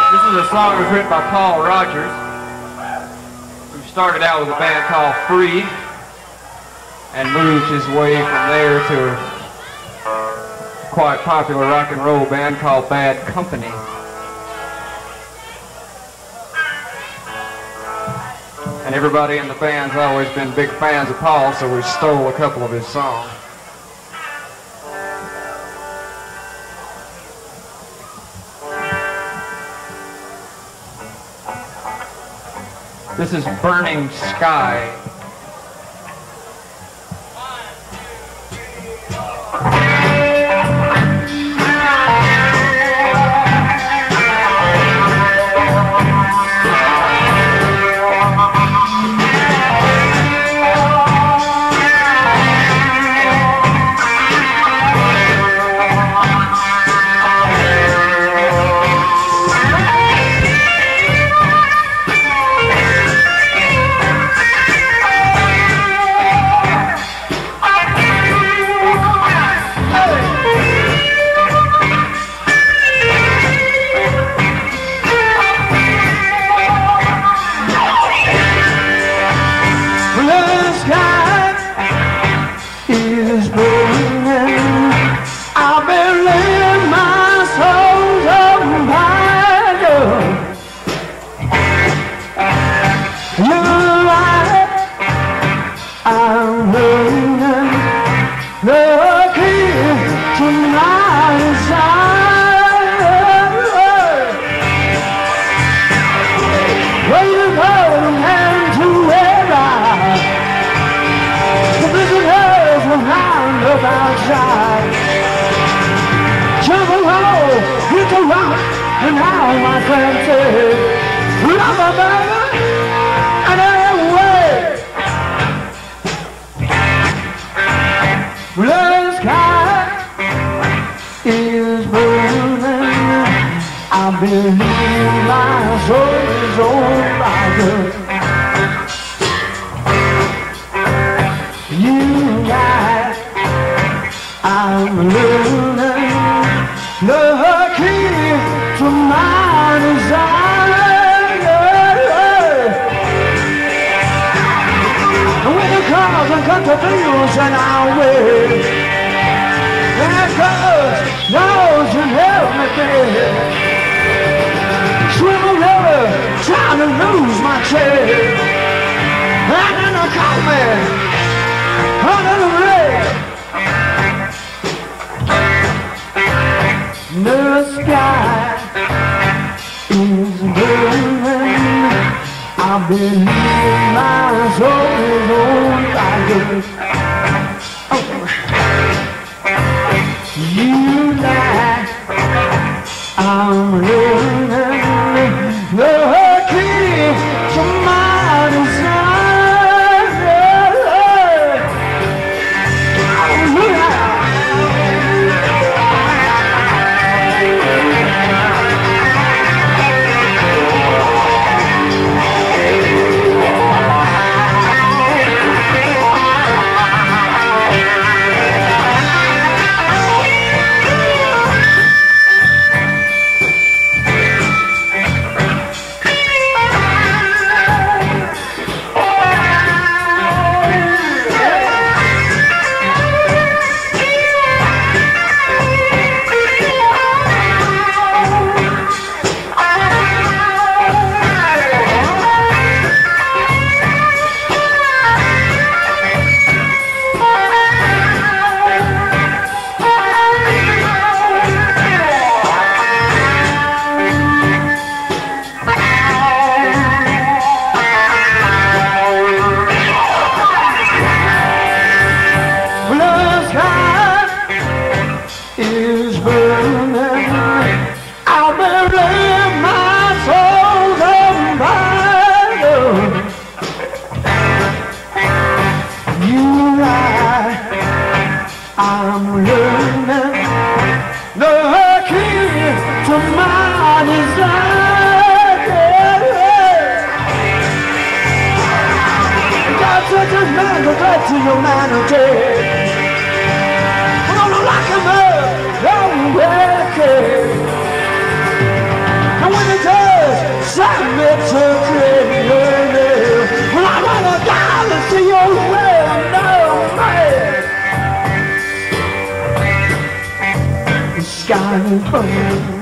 This is a song that was written by Paul Rogers, who started out with a band called Freed and moved his way from there to a quite popular rock and roll band called Bad Company. And everybody in the band's always been big fans of Paul, so we stole a couple of his songs. This is Burning Sky. And now my friend says, love a baby, and away. The sky is burning. I believe my soul is on fire. You and I'm learning the key to my desire. And when the cars and contributions and I'll wait, and God knows you help me there. Swim a river, trying to lose my trail, and then I call me under the rail. The sky is burning. I believe my soul is on fire. Oh. You lie, I'm learning the key to my desire. I'm learning the key to my desire. God took his man to get to humanity. I'm gonna lock him up, don't break it. And when it's shining burn.